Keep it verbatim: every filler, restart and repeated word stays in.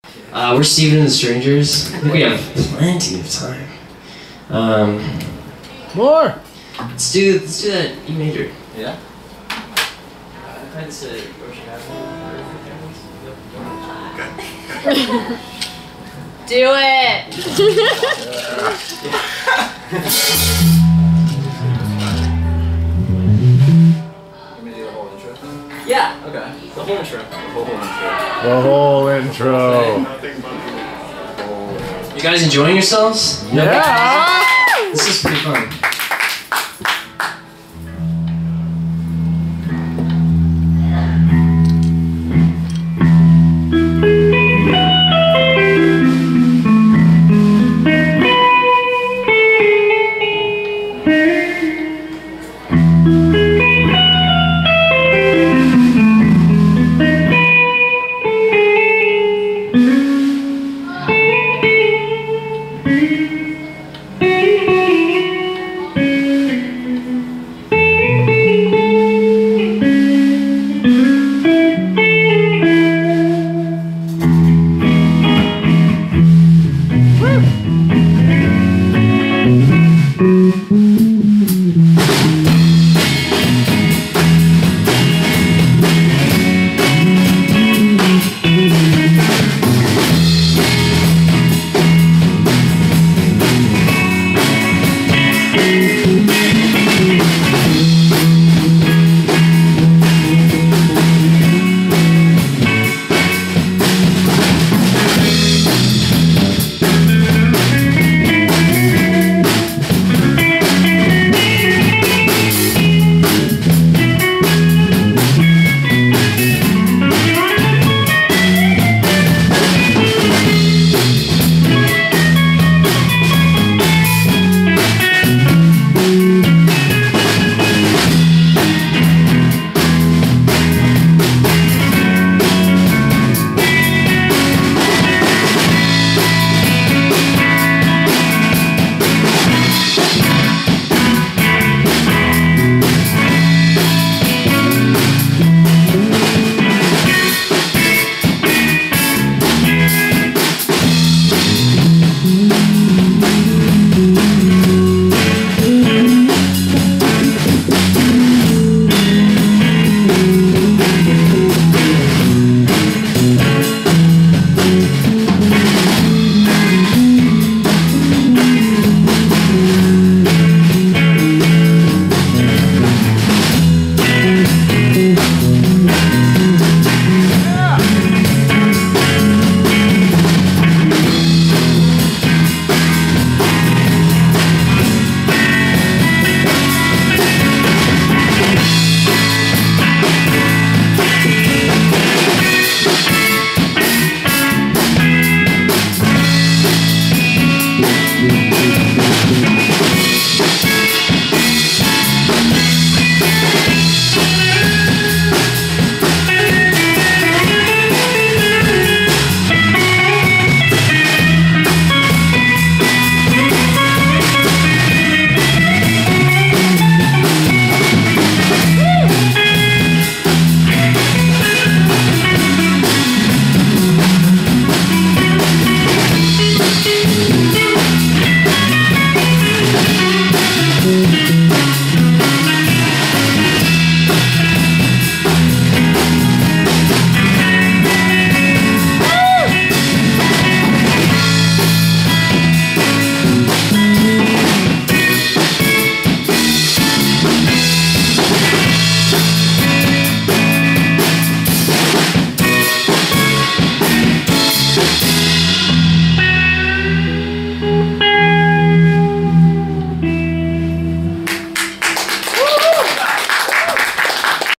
Uh, we're Steven and the Strangers. I think we have plenty of time. Um, More! Let's do, let's do that E major. Yeah? I had this at Ocean Avenue. Do it! Yeah. Okay. The whole intro. The whole intro. The whole intro. You guys enjoying yourselves? Yeah! This is pretty fun.